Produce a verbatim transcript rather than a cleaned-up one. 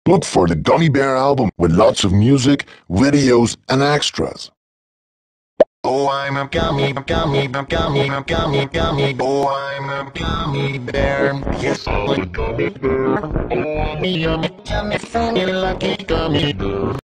Look for the Gummy Bear album with lots of music, videos, and extras. Oh, I'm a gummy, a gummy, a gummy, a gummy, gummy. Oh, I'm a gummy bear. Yes, I'm a gummy bear. Oh, I'm a yummy, yummy, funny, lucky gummy bear.